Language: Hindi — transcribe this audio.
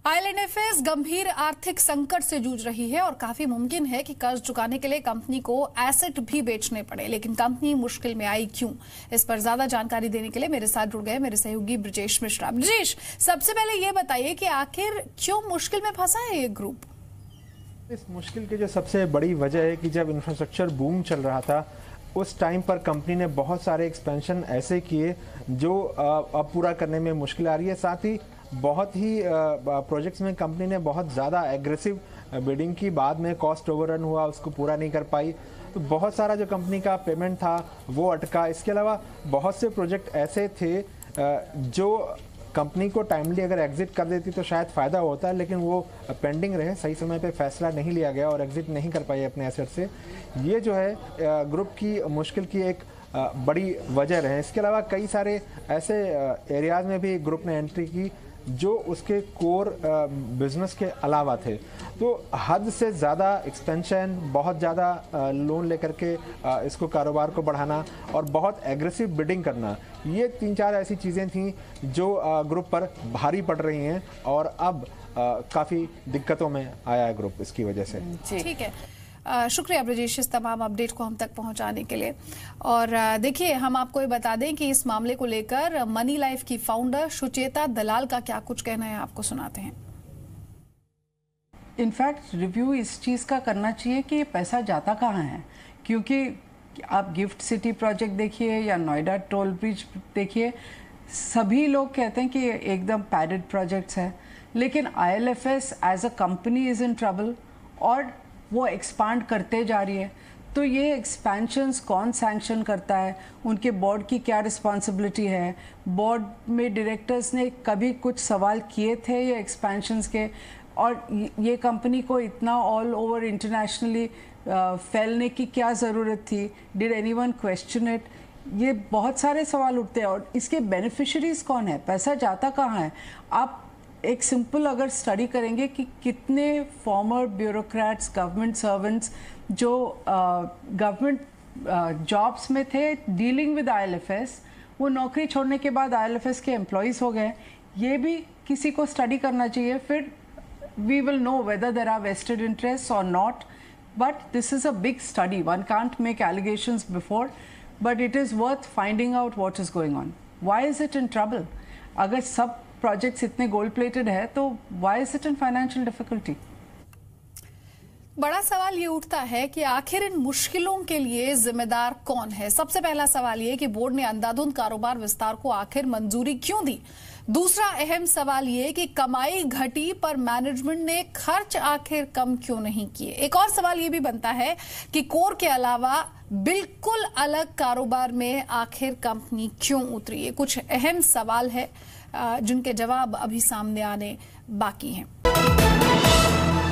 आईएलएनएफएस गंभीर आर्थिक संकट से जूझ रही है और काफी मुमकिन है कि कर्ज चुकाने के लिए कंपनी को एसेट भी बेचने पड़े। लेकिन कंपनी मुश्किल में आई क्यों? इस पर ज्यादा जानकारी देने के लिए मेरे साथ जुड़ गए मेरे सहयोगी ब्रजेश मिश्रा। ब्रजेश, सबसे पहले ये बताइए कि आखिर क्यों मुश्किल में फंसा है ये ग्रुप? इस मुश्किल की जो सबसे बड़ी वजह है कि जब इंफ्रास्ट्रक्चर बूम चल रहा था उस टाइम पर कंपनी ने बहुत सारे एक्सपेंशन ऐसे किए जो अब पूरा करने में मुश्किल आ रही है। साथ ही बहुत ही प्रोजेक्ट्स में कंपनी ने बहुत ज़्यादा एग्रेसिव बिडिंग की, बाद में कॉस्ट ओवररन हुआ, उसको पूरा नहीं कर पाई, तो बहुत सारा जो कंपनी का पेमेंट था वो अटका। इसके अलावा बहुत से प्रोजेक्ट ऐसे थे जो कंपनी को टाइमली अगर एग्जिट कर देती तो शायद फ़ायदा होता है, लेकिन वो पेंडिंग रहे, सही समय पे फैसला नहीं लिया गया और एग्जिट नहीं कर पाई अपने एसेट से। ये जो है ग्रुप की मुश्किल की एक बड़ी वजह रहे। इसके अलावा कई सारे ऐसे एरियाज़ में भी ग्रुप ने एंट्री की जो उसके कोर बिजनेस के अलावा थे, तो हद से ज़्यादा एक्सपेंशन, बहुत ज़्यादा लोन लेकर के इसको कारोबार को बढ़ाना और बहुत एग्रेसिव बिडिंग करना, ये 3-4 ऐसी चीज़ें थीं जो ग्रुप पर भारी पड़ रही हैं और अब काफ़ी दिक्कतों में आया है ग्रुप इसकी वजह से। ठीक है, शुक्रिया ब्रजेश इस तमाम अपडेट को हम तक पहुंचाने के लिए। और देखिए, हम आपको ये बता दें कि इस मामले को लेकर मनी लाइफ की फाउंडर सुचेता दलाल का क्या कुछ कहना है, आपको सुनाते हैं। इनफैक्ट रिव्यू इस चीज़ का करना चाहिए कि ये पैसा जाता कहाँ है, क्योंकि आप गिफ्ट सिटी प्रोजेक्ट देखिए या नोएडा टोल ब्रिज देखिए, सभी लोग कहते हैं कि ये एकदम पैडेड प्रोजेक्ट्स हैं, लेकिन ILFS as a company is in trouble और वो एक्सपांड करते जा रही है। तो ये एक्सपेंशंस कौन सैंक्शन करता है, उनके बोर्ड की क्या रिस्पॉन्सिबिलिटी है, बोर्ड में डायरेक्टर्स ने कभी कुछ सवाल किए थे ये एक्सपेंशंस के, और ये कंपनी को इतना ऑल ओवर इंटरनेशनली फैलने की क्या ज़रूरत थी, डिड एनीवन क्वेश्चन इट? ये बहुत सारे सवाल उठते हैं। और इसके बेनिफिशरीज कौन है, पैसा जाता कहाँ है? आप एक सिंपल अगर स्टडी करेंगे कि कितने फॉर्मर ब्यूरोक्रेट्स, गवर्नमेंट सर्वेंट्स जो गवर्नमेंट जॉब्स में थे डीलिंग विद आईएलएफएस, वो नौकरी छोड़ने के बाद आईएलएफएस के एम्प्लॉयज़ हो गए, ये भी किसी को स्टडी करना चाहिए। फिर we will know whether there are vested interest और not, but this is a big study, one can't make allegations before, but it is worth finding out what is going on, why is it in trouble? अगर सब प्रोजेक्ट्स इतने गोल्ड प्लेटेड है तो why is it in financial difficulty? बड़ा सवाल ये उठता है कि आखिर इन मुश्किलों के लिए जिम्मेदार कौन है। सबसे पहला सवाल ये कि बोर्ड ने अंधाधुंध कारोबार विस्तार को आखिर मंजूरी क्यों दी। दूसरा अहम सवाल ये कि कमाई घटी पर मैनेजमेंट ने खर्च आखिर कम क्यों नहीं किए। एक और सवाल ये भी बनता है कि कोर के अलावा बिल्कुल अलग कारोबार में आखिर कंपनी क्यों उतरी। ये कुछ अहम सवाल है जिनके जवाब अभी सामने आने बाकी हैं।